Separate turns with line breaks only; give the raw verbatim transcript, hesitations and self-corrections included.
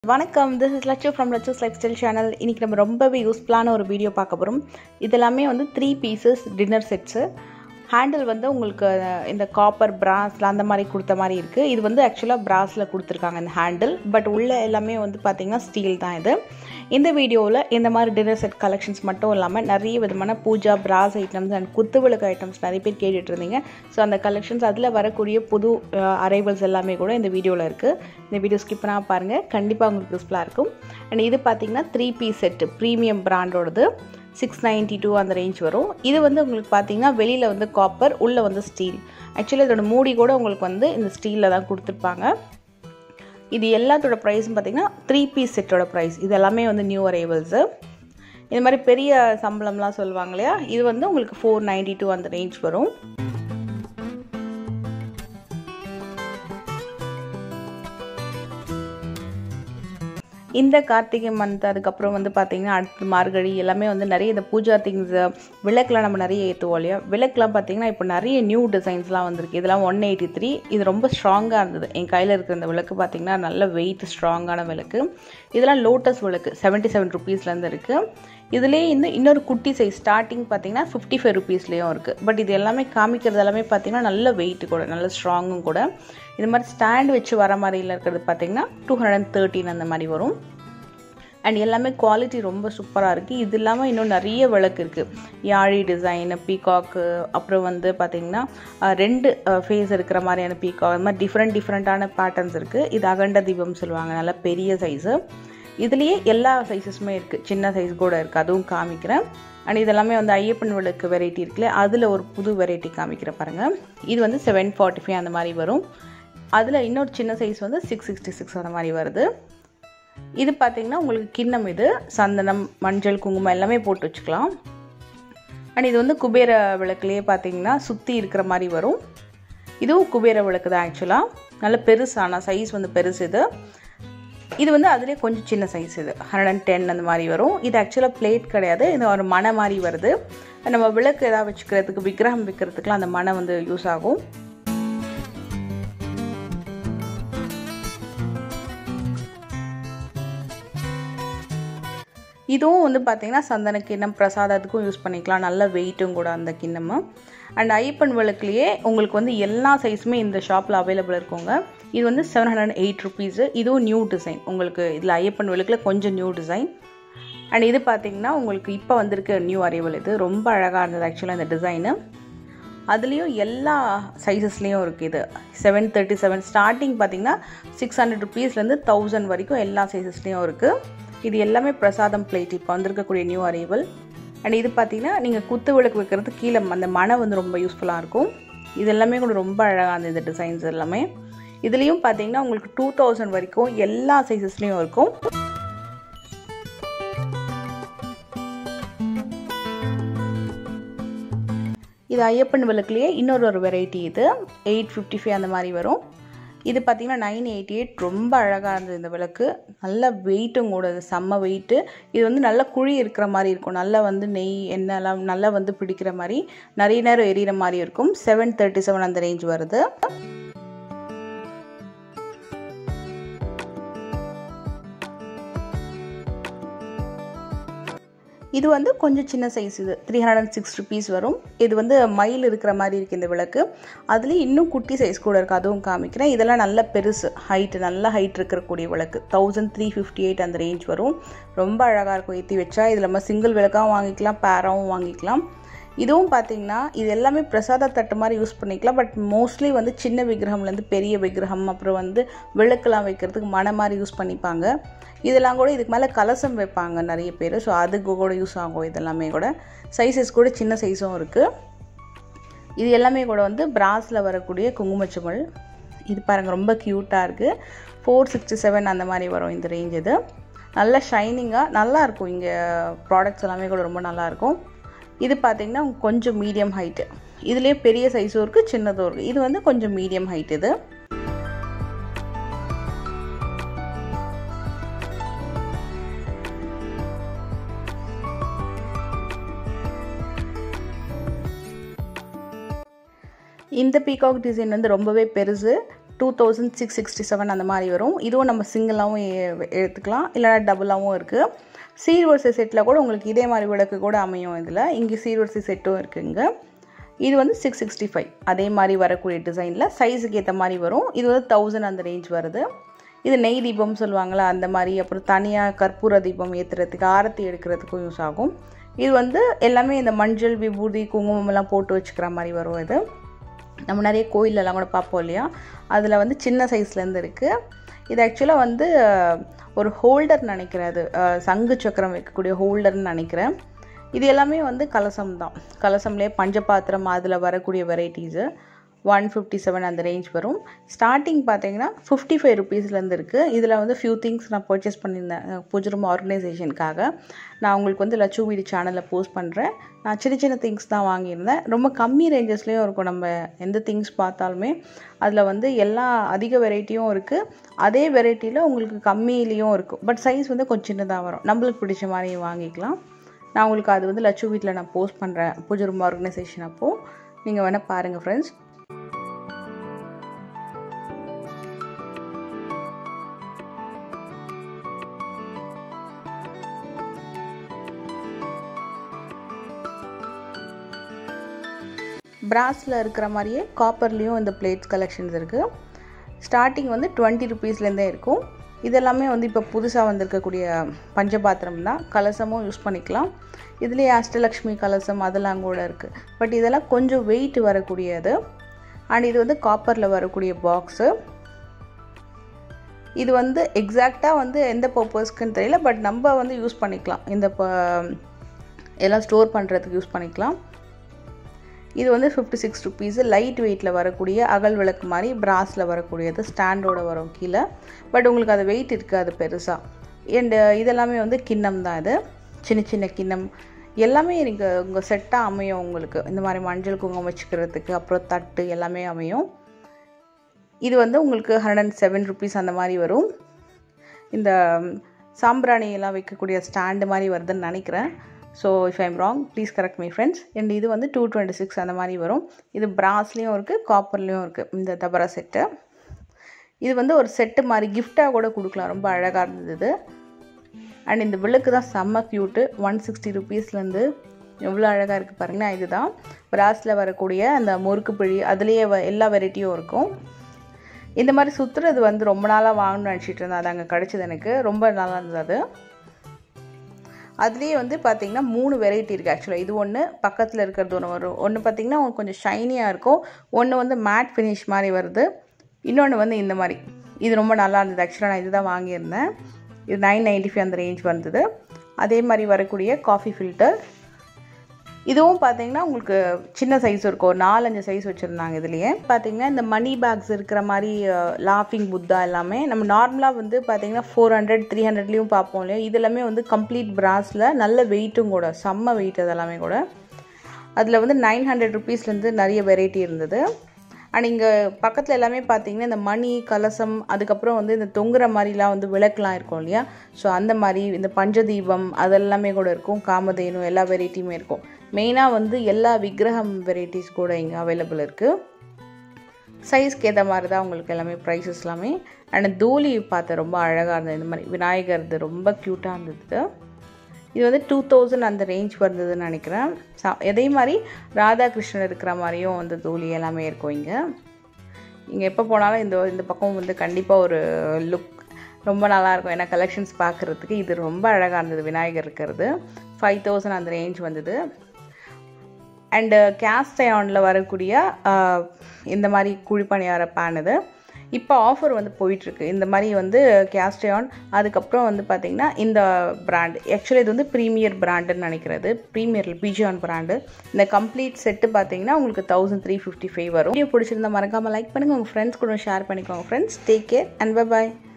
வணக்கம், this is Lachus from Lachus Lifestyle channel. இன்னைக்கு நம்ம ரொம்பவே யூஸ்ஃபுல்லான ஒரு வீடியோ பார்க்க போறோம். இதெல்லாமே வந்து three pieces dinner sets. Handle வந்து உங்களுக்கு இந்த காப்பர் பிராஸ்ல அந்த மாதிரி கொடுத்த மாதிரி இருக்குது. இது வந்து ஆக்சுவலாக பிராஸில் கொடுத்துருக்காங்க இந்த ஹேண்டில், பட் உள்ள எல்லாமே வந்து பார்த்திங்கன்னா ஸ்டீல் தான். இது இந்த வீடியோவில் இந்த மாதிரி டின்னர் செட் கலெக்ஷன்ஸ் மட்டும் இல்லாமல் நிறைய விதமான பூஜா பிராஸ் ஐட்டம்ஸ் அண்ட் குத்துவிளக்கு ஐட்டம்ஸ் நிறைய பேர் கேட்டுட்டு இருந்தீங்க. ஸோ அந்த கலெக்ஷன்ஸ் அதில் வரக்கூடிய புது அரைவல்ஸ் எல்லாமே கூட இந்த வீடியோவில் இருக்குது. இந்த வீடியோ ஸ்கிப் பண்ணால் பாருங்கள், கண்டிப்பாக உங்களுக்கு யூஸ்ஃபுல்லாக இருக்கும். அண்ட் இது பார்த்திங்கன்னா த்ரீ பீஸ் செட்டு ப்ரீமியம் பிராண்டோடது சிக்ஸ் நைன்ட்டி டூ அந்த ரேஞ்ச் வரும். இது வந்து உங்களுக்கு பார்த்தீங்கன்னா வெளியில் வந்து காப்பர், உள்ளே வந்து ஸ்டீல். ஆக்சுவலி இதோட மூடி கூட உங்களுக்கு வந்து இந்த ஸ்டீலில் தான் கொடுத்துருப்பாங்க. இது எல்லாத்தோட ப்ரைஸும் பார்த்தீங்கன்னா த்ரீ பீஸ் செட்டோட ப்ரைஸ். இது எல்லாமே வந்து நியூ அரைவல்ஸு. இது மாதிரி பெரிய சம்பளம்லாம் சொல்லுவாங்க இல்லையா, இது வந்து உங்களுக்கு ஃபோர் நைன்ட்டி டூ அந்த ரேஞ்ச் வரும். இந்த கார்த்திகை மந்த் அதுக்கப்புறம் வந்து பார்த்திங்கன்னா அடுத்து மார்கழி எல்லாமே வந்து நிறைய இந்த பூஜா திங்ஸ், விளக்குலாம் நம்ம நிறைய ஏற்றுவோம் இல்லையா. விளக்குலாம் பார்த்திங்கன்னா இப்போ நிறைய நியூ டிசைன்ஸ்லாம் வந்திருக்கு. இதெல்லாம் ஒன் எயிட்டி த்ரீ இது ரொம்ப ஸ்ட்ராங்காக இருந்தது. என் கையில் இருக்கிற இந்த விளக்கு பார்த்திங்கன்னா நல்ல வெயிட் ஸ்ட்ராங்கான விளக்கு. இதெல்லாம் லோட்டஸ் விளக்கு செவன்ட்டி செவன் ருபீஸ்லேருந்து இருக்குது. இதுலேயே இன்னும் இன்னொரு குட்டி சைஸ் ஸ்டார்டிங் பார்த்திங்கன்னா ஃபிஃப்டி ஃபைவ் ருபீஸ்லேயும் இருக்குது. பட் இது எல்லாமே காமிக்கிறது எல்லாமே பார்த்திங்கன்னா நல்ல வெயிட்டு கூட, நல்ல ஸ்ட்ராங்கும் கூட. இது மாதிரி ஸ்டாண்ட் வச்சு வர மாதிரியில் இருக்கிறது பார்த்திங்கன்னா டூ ஹண்ட்ரட் அண்ட் தேர்ட்டின் அந்த மாதிரி வரும். அண்ட் எல்லாமே குவாலிட்டி ரொம்ப சூப்பராக இருக்குது. இது இல்லாமல் இன்னும் நிறைய விளக்கு இருக்குது. யாழி டிசைன், பீகாக்கு, அப்புறம் வந்து பார்த்திங்கன்னா ரெண்டு ஃபேஸ் இருக்கிற மாதிரியான பீகாக், அது மாதிரி டிஃப்ரெண்ட் டிஃப்ரெண்ட்டான பேட்டர்ன்ஸ் இருக்குது. இது அகண்ட தீபம் சொல்லுவாங்க, நல்லா பெரிய சைஸு. இதுலேயே எல்லா சைஸஸுமே இருக்குது, சின்ன சைஸ் கூட இருக்குது, அதுவும் காமிக்கிறேன். அண்ட் இதெல்லாமே வந்து ஐயப்பன் விளக்கு வெரைட்டி இருக்குல்ல, அதில் ஒரு புது வெரைட்டி காமிக்கிறேன் பாருங்கள். இது வந்து செவன் ஃபார்ட்டி ஃபைவ் அந்த மாதிரி வரும். அதில் இன்னொரு சின்ன சைஸ் வந்து சிக்ஸ் சிக்ஸ்டி சிக்ஸ் அந்த மாதிரி வருது. இது பார்த்திங்கன்னா உங்களுக்கு கிண்ணம், இது சந்தனம், மஞ்சள், குங்குமம் எல்லாமே போட்டு வச்சுக்கலாம். அண்ட் இது வந்து குபேர விளக்குலேயே பார்த்திங்கன்னா சுற்றி இருக்கிற மாதிரி வரும். இதுவும் குபேர விளக்கு தான் ஆக்சுவலாக, நல்ல பெருசான சைஸ் வந்து பெருசு. இது இது வந்து அதுலேயே கொஞ்சம் சின்ன சைஸ், இது ஹண்ட்ரட் அண்ட் டென் அந்த மாதிரி வரும். இது ஆக்சுவலாக பிளேட் கிடையாது, இது ஒரு மனை மாதிரி வருது. நம்ம விளக்கு எதாவது வச்சுக்கிறதுக்கு, விக்கிரகம் வைக்கிறதுக்குலாம் அந்த மனை வந்து யூஸ் ஆகும். இதுவும் வந்து பார்த்திங்கன்னா சந்தன கிண்ணம், பிரசாதத்துக்கும் யூஸ் பண்ணிக்கலாம், நல்ல வெயிட்டும் கூட அந்த கிண்ணமும். அண்ட் ஐயப்பன் விளக்குலேயே உங்களுக்கு வந்து எல்லா சைஸுமே இந்த ஷாப்பில் அவைலபிள் இருக்குங்க. இது வந்து செவன் ஹண்ட்ரட் எயிட் ருபீஸு. இதுவும் நியூ டிசைன் உங்களுக்கு. இதில் ஐயப்பன் விளக்கில் கொஞ்சம் நியூ டிசைன். அண்ட் இது பார்த்திங்கன்னா உங்களுக்கு இப்போ வந்திருக்க நியூ அரைவல். இது ரொம்ப அழகாக இருந்தது ஆக்சுவலாக இந்த டிசைனு. அதுலேயும் எல்லா சைஸஸ்லேயும் இருக்குது. இது செவன் தேர்ட்டி செவன் ஸ்டார்டிங் பார்த்திங்கன்னா சிக்ஸ் ஹண்ட்ரட் ருபீஸ்லேருந்து தௌசண்ட் வரைக்கும் எல்லா சைஸஸ்லேயும் இருக்குது. இது எல்லாமே பிரசாதம் பிளேட், இப்போ வந்திருக்கக்கூடிய நியூ அரைவல். அண்ட் இது பார்த்திங்கன்னா நீங்கள் குத்து விளக்கு வைக்கிறது கீழே அந்த மனை வந்து ரொம்ப யூஸ்ஃபுல்லாக இருக்கும். இது எல்லாமே கூட ரொம்ப அழகாக இருந்தது இந்த டிசைன்ஸ் எல்லாமே. இதுலேயும் பார்த்திங்கன்னா உங்களுக்கு டூ தௌசண்ட் வரைக்கும் எல்லா சைஸஸ்லேயும் இருக்கும். இது ஐயப்பன் விளக்குலேயே இன்னொரு ஒரு வெரைட்டி. இது எயிட் ஃபிஃப்டி ஃபைவ் அந்த மாதிரி வரும். இது பார்த்திங்கன்னா நைன் எயிட்டி எயிட் ரொம்ப அழகாக இருந்தது இந்த விளக்கு. நல்ல வெயிட்டும் கூட, செம்ம வெயிட்டு. இது வந்து நல்ல குழி இருக்கிற மாதிரி இருக்கும், நல்லா வந்து நெய் எண்ணெய்லாம் நல்லா வந்து பிடிக்கிற மாதிரி, நிறைய நேரம் எரியிற மாதிரி இருக்கும். செவன் தேர்ட்டி செவன் அந்த ரேஞ்ச் வருது. இது வந்து கொஞ்சம் சின்ன சைஸ், இது three hundred and six rupees வரும். இது வந்து மயில் இருக்கிற மாதிரி இருக்குது இந்த விளக்கு. அதுலேயும் இன்னும் குட்டி சைஸ் கூட இருக்குது, அதுவும் காமிக்கிறேன். இதெல்லாம் நல்ல பெருசு, ஹைட்டு, நல்ல ஹைட் இருக்கக்கூடிய விளக்கு. தௌசண்ட் த்ரீ ஃபிஃப்டி எயிட் அந்த ரேஞ்ச் வரும். ரொம்ப அழகாக இருக்கும் ஏற்றி வச்சா. இதில் நம்ம சிங்கிள் விளக்காகவும் வாங்கிக்கலாம், பேராகவும் வாங்கிக்கலாம். இதுவும் பார்த்திங்கன்னா இது எல்லாமே பிரசாத தட்டு மாதிரி யூஸ் பண்ணிக்கலாம். பட் மோஸ்ட்லி வந்து சின்ன விக்கிரகம்லேருந்து பெரிய விக்கிரகம், அப்புறம் வந்து விளக்குலாம் வைக்கிறதுக்கு மனை மாதிரி யூஸ் பண்ணிப்பாங்க. இதெல்லாம் கூட இதுக்கு மேலே கலசம் வைப்பாங்க நிறைய பேர், ஸோ அதுக்கு கூட யூஸ் ஆகும். இதெல்லாமே கூட சைஸஸ் கூட சின்ன சைஸும் இருக்குது. இது எல்லாமே கூட வந்து பிராஸில் வரக்கூடிய குங்குமச்சிமல். இது பாருங்கள் ரொம்ப க்யூட்டாக இருக்குது. ஃபோர் சிக்ஸ்டி செவன் அந்த மாதிரி வரும் இந்த ரேஞ்ச். இது நல்லா ஷைனிங்காக நல்லாயிருக்கும். இங்கே ப்ராடக்ட்ஸ் எல்லாமே கூட ரொம்ப நல்லாயிருக்கும். இது பார்த்திங்கன்னா கொஞ்சம் மீடியம் ஹைட்டு. இதுலேயே பெரிய சைஸும் இருக்குது, சின்னதும் இருக்குது. இது வந்து கொஞ்சம் மீடியம் ஹைட். இது இந்த பீகாக் டிசைன் வந்து ரொம்பவே பெருசு. Two thousand six sixty seven அந்த மாதிரி வரும். இதுவும் நம்ம சிங்கிளாகவும் எடுத்துக்கலாம், இல்லைனா டபுளாகவும் இருக்குது. சீர்வரிசை செட்டில் கூட உங்களுக்கு இதே மாதிரி விளக்கு கூட அமையும். இதில் இங்கே சீர்வரிசை செட்டும் இருக்குங்க. இது வந்து சிக்ஸ் சிக்ஸ்டி ஃபைவ் அதே மாதிரி வரக்கூடிய டிசைனில் சைஸுக்கு ஏற்ற மாதிரி வரும். இது வந்து தௌசண்ட் அந்த ரேஞ்ச் வருது. இது நெய் தீபம் சொல்லுவாங்களா அந்த மாதிரி, அப்புறம் தனியாக கற்பூர தீபம் ஏற்றுறதுக்கு ஆரத்தி எடுக்கிறதுக்கும் யூஸ் ஆகும். இது வந்து எல்லாமே இந்த மஞ்சள் விபூதி குங்குமம்லாம் போட்டு வச்சுக்கிற மாதிரி வரும். இது நம்ம நிறைய கோயிலெல்லாம் கூட பார்ப்போம் இல்லையா, அதில் வந்து சின்ன சைஸ்லேருந்து இருக்குது. இது ஆக்சுவலாக வந்து ஒரு ஹோல்டர் நினைக்கிறேன், அது சங்கு சக்கரம் வைக்கக்கூடிய ஹோல்டர்னு நினைக்கிறேன். இது எல்லாமே வந்து கலசம் தான். கலசம்லேயே பஞ்சபாத்திரம் அதில் வரக்கூடிய வெரைட்டிஸு ஒன் ஃபிஃப்டி செவன் அந்த ரேஞ்ச் வரும். ஸ்டார்டிங் பார்த்தீங்கன்னா ஃபிஃப்டி ஃபைவ் ருபீஸ்லேருந்து இருக்குது. இதில் வந்து ஃபியூ திங்ஸ் நான் பர்ச்சேஸ் பண்ணியிருந்தேன் பூஜை ரூம் ஆர்கனைசேஷனுக்காக. நான் உங்களுக்கு வந்து லட்சு வீடு சேனலில் போஸ்ட் பண்ணுறேன். நான் சின்ன சின்ன திங்ஸ் தான் வாங்கியிருந்தேன். ரொம்ப கம்மி ரேஞ்சஸ்லேயும் இருக்கும். நம்ம எந்த திங்ஸ் பார்த்தாலுமே அதில் வந்து எல்லா அதிக வெரைட்டியும் இருக்குது, அதே வெரைட்டியில் உங்களுக்கு கம்மியிலையும் இருக்கும். பட் சைஸ் வந்து கொஞ்சம் சின்னதாக வரும். நம்மளுக்கு பிடிச்ச மாதிரி வாங்கிக்கலாம். நான் உங்களுக்கு அது வந்து லட்சு வீட்டில் நான் போஸ்ட் பண்ணுறேன் பூஜை ரூம் ஆர்கனைசேஷன். அப்போது நீங்கள் வேணால் பாருங்கள் ஃப்ரெண்ட்ஸ். பிராஸில் இருக்கிற மாதிரியே காப்பர்லேயும் இந்த பிளேட்ஸ் கலெக்ஷன்ஸ் இருக்குது. ஸ்டார்டிங் வந்து டுவெண்ட்டி ருபீஸ்லேருந்தே இருக்கும். இதெல்லாமே வந்து இப்போ புதுசாக வந்திருக்கக்கூடிய பஞ்சபாத்திரம் தான். கலசமும் யூஸ் பண்ணிக்கலாம். இதுலேயே அஷ்டலக்ஷ்மி கலசம் அதெல்லாம் கூட இருக்குது. பட் இதெல்லாம் கொஞ்சம் வெயிட் வரக்கூடியது. அண்ட் இது வந்து காப்பரில் வரக்கூடிய பாக்ஸு. இது வந்து எக்ஸாக்டாக வந்து எந்த பர்பஸ்க்குன்னு தெரியல, பட் நம்ம வந்து யூஸ் பண்ணிக்கலாம். இந்த எல்லாம் ஸ்டோர் பண்ணுறதுக்கு யூஸ் பண்ணிக்கலாம். இது வந்து ஃபிஃப்டி சிக்ஸ் ருபீஸு லைட் வெயிட்டில் வரக்கூடிய அகல் விளக்கு மாதிரி பிராஸில் வரக்கூடியது. ஸ்டாண்டோடு வரும் கீழே. பட் உங்களுக்கு அது வெயிட் இருக்காது பெருசாக. அண்டு இதெல்லாமே வந்து கிண்ணம் தான். இது சின்ன சின்ன கிண்ணம் எல்லாமே எனக்கு உங்கள் செட்டாக அமையும். உங்களுக்கு இந்த மாதிரி மஞ்சள் குங்குமம் வச்சுக்கிறதுக்கு அப்புறம் தட்டு எல்லாமே அமையும். இது வந்து உங்களுக்கு ஹண்ட்ரட் அண்ட் செவன் ருபீஸ் அந்த மாதிரி வரும். இந்த சாம்பிராணி எல்லாம் வைக்கக்கூடிய ஸ்டாண்டு மாதிரி வருதுன்னு நினைக்கிறேன். So if I'm wrong please correct me friends. And இது வந்து டூ டுவெண்ட்டி சிக்ஸ் அந்த மாதிரி வரும். இது பிராஸ்லேயும் இருக்குது, காப்பர்லேயும் இருக்குது. இந்த தபரா செட்டு இது வந்து ஒரு செட்டு மாதிரி கிஃப்டாக கூட கொடுக்கலாம். ரொம்ப அழகாக இருந்தது. அண்ட் இந்த விளக்கு தான் செம்ம க்யூட்டு. ஒன் சிக்ஸ்டி ருபீஸ்லேருந்து எவ்வளோ அழகாக இருக்குது பாருங்கன்னா. இதுதான் பிராஸில் வரக்கூடிய அந்த முறுக்கு பிழி, அதுலேயே எல்லா வெரைட்டியும் இருக்கும். இந்த மாதிரி சுற்றுறது வந்து ரொம்ப நாளாக வாங்கணும்னு நினச்சிட்டு இருந்தேன். அது அங்கே கிடச்சிது எனக்கு. ரொம்ப நல்லா இருந்தது அது. அதுலேயே வந்து பார்த்திங்கன்னா மூணு வெரைட்டி இருக்குது ஆக்சுவலாக. இது ஒன்று, பக்கத்தில் இருக்கிறது ஒன்று வரும். ஒன்று பார்த்திங்கன்னா கொஞ்சம் ஷைனியாக இருக்கும், ஒன்று வந்து மேட் ஃபினிஷ் மாதிரி வருது, இன்னொன்று வந்து இந்த மாதிரி. இது ரொம்ப நல்லா இருந்தது ஆக்சுவலாக. நான் இது தான் வாங்கியிருந்தேன். இது நைன் நைன்ட்டி ஃபைவ் அந்த ரேஞ்ச் வந்தது. அதே மாதிரி வரக்கூடிய காஃபி ஃபில்டர். இதுவும் பார்த்தீங்கன்னா உங்களுக்கு சின்ன சைஸ் இருக்கும். ஒரு நாலஞ்சு சைஸ் வச்சுருந்தாங்க. இதுலேயே பார்த்தீங்கன்னா இந்த மணி பேக்ஸ் இருக்கிற மாதிரி லாஃபிங் புத்தா எல்லாமே நம்ம நார்மலாக வந்து பார்த்தீங்கன்னா ஃபோர் ஹண்ட்ரட் த்ரீ ஹண்ட்ரட்லேயும் பார்ப்போம் இல்லையா. இது எல்லாமே வந்து கம்ப்ளீட் பிராஸில் நல்ல வெயிட்டும் கூட, செம்ம வெயிட் அதெல்லாமே கூட. அதில் வந்து நைன் ஹண்ட்ரட் ருபீஸ்லேருந்து நிறைய வெரைட்டி இருந்தது. அண்ட் இங்கே பக்கத்தில் எல்லாமே பார்த்தீங்கன்னா இந்த மணி கலசம், அதுக்கப்புறம் வந்து இந்த தொங்குற மாதிரிலாம் வந்து விளக்குலாம் இருக்கும் இல்லையா. ஸோ அந்த மாதிரி இந்த பஞ்சதீபம் அதெல்லாமே கூட இருக்கும். காமதேனு எல்லா வெரைட்டியுமே இருக்கும். மெயினாக வந்து எல்லா விக்கிரகம் வெரைட்டிஸ் கூட இங்கே அவைலபிள் இருக்குது. சைஸ்க்கு ஏற்ற மாதிரி தான் உங்களுக்கு எல்லாமே ப்ரைஸஸ் எல்லாமே. அண்ட் தூளி பார்த்து ரொம்ப அழகாக இருந்தது. இந்த மாதிரி விநாயகர்து ரொம்ப க்யூட்டாக இருந்தது. இது வந்து டூ தௌசண்ட் அந்த ரேஞ்ச் வந்ததுன்னு நினைக்கிறேன். அதே மாதிரி ராதாகிருஷ்ணன் இருக்கிற மாதிரியும் வந்து தூளி எல்லாமே இருக்கும் இங்கே. இங்கே எப்போ போனாலும் இந்த இந்த பக்கம் வந்து கண்டிப்பாக ஒரு லுக் ரொம்ப நல்லாயிருக்கும். ஏன்னா கலெக்ஷன்ஸ் பார்க்குறதுக்கு இது ரொம்ப அழகாக இருந்தது. விநாயகர் இருக்கிறது ஃபைவ் தௌசண்ட் அந்த ரேஞ்ச் வந்தது. அண்டு கேஸ்ட் அயர்னில் வரக்கூடிய இந்த மாதிரி குழிப்பணியார பேன் இது இப்போ ஆஃபர் வந்து போயிட்டுருக்கு. இந்த மாதிரி வந்து கேஸ்ட் அயர்ன், அதுக்கப்புறம் வந்து பார்த்திங்கன்னா இந்த பிராண்ட் ஆக்சுவலி இது வந்து ப்ரீமியர் பிராண்டுன்னு நினைக்கிறது. Premier pigeon brand. இந்த கம்ப்ளீட் செட்டு பார்த்திங்கன்னா உங்களுக்கு தௌசண்ட் த்ரீ ஃபிஃப்டி ஃபைவ் வரும். வீடியோ பிடிச்சிருந்தா மறக்காமல் லைக் பண்ணுங்கள், உங்கள் ஃப்ரெண்ட்ஸ் கூட ஷேர் பண்ணிக்கோங்க. Friends take care and bye bye.